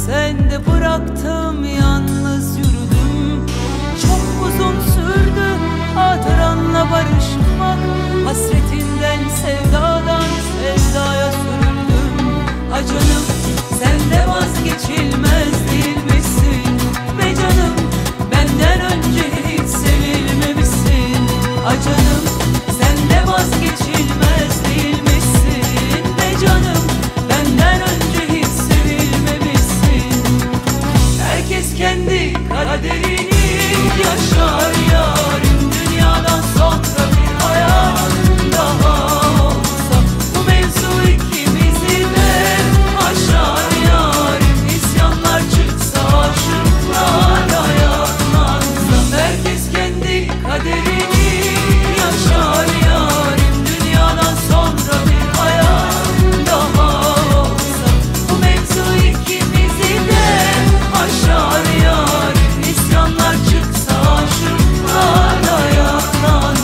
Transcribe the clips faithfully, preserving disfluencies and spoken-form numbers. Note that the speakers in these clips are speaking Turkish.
sen de bıraktım, yalnız yürüdüm. Çok uzun sürdü hatıranla barışmak, hasretinden sevdadan sevdaya sürüldüm. Ha canım, sen de vazgeçilmez değil misin? Be canım, benden önce hiç sevilmemişsin. Ha canım, sen de vazgeçilmez değil misin? Be canım, benden önce hiç sevilmemişsin. Herkes kendi kaderini yaşar yarim, dünyadan sonra bir hayat daha olsa bu mevzu ikimizi de aşar yarim. İsyanlar çıksa, aşıklar ayaklansa, herkes kendi kaderini yaşar yarim, dünyadan sonra bir hayat daha olsa bu mevzu ikimizi de aşar yarim. İsyanlar çıksa, aşıklar ayaklansa.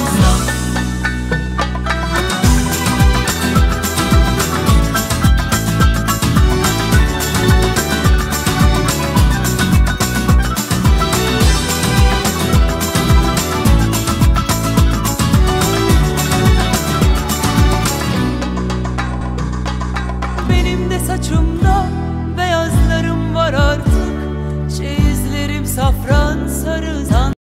Benim de saçımda